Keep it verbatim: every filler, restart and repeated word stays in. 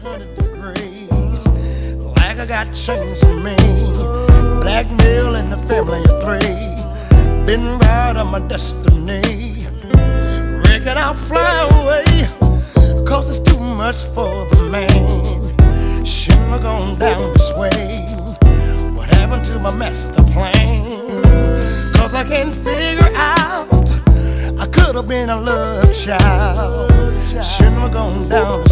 hundred degrees, like I got chains on me. Blackmail in the family of three, been right on my destiny. Reckon I'll fly away, cause it's too much for the man. Shouldn't have gone down this way. What happened to my master plan? Cause I can't figure out, I could have been a love child. Shouldn't have gone down this